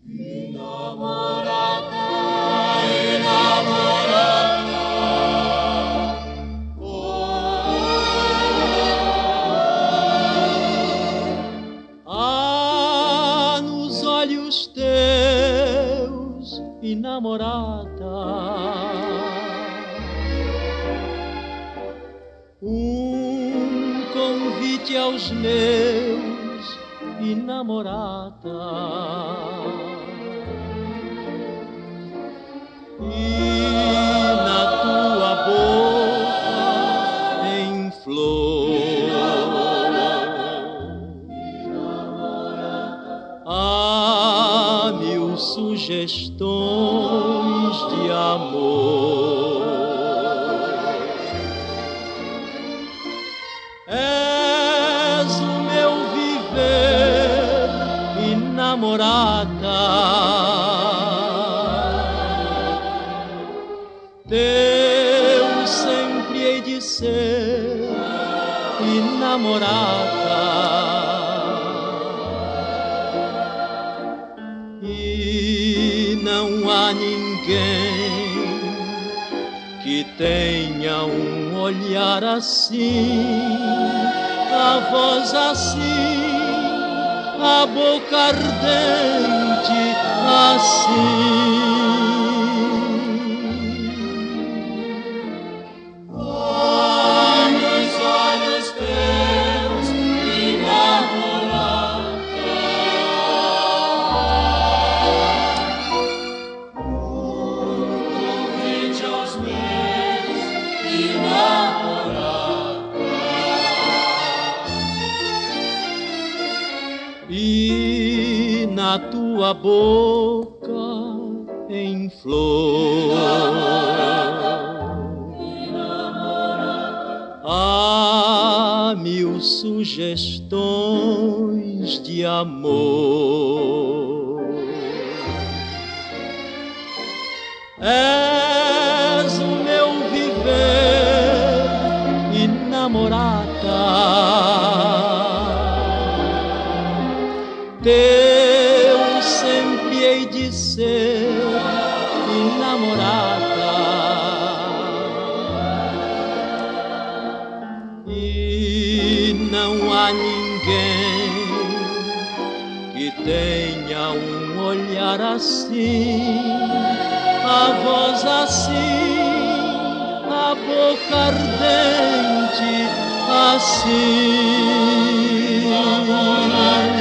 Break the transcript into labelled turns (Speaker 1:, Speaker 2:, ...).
Speaker 1: Inamorata, inamorata,
Speaker 2: há nos olhos teus, inamorata, um convite aos meus, inamorata, e na tua boca em flor há mil sugestões de amor. És o meu viver, inamorata, teu sempre hei de ser, inamorata, e não há ninguém que tenha um olhar assim, a voz assim, a boca ardente assim.
Speaker 1: nos olhos teus, inamorata, convite aos meus, inamorata,
Speaker 2: e na tua boca em flor há mil sugestões de amor. És o meu viver, inamorata, teu sempre hei de ser, inamorata, e não há ninguém que tenha um olhar assim, a voz assim, a boca ardente assim.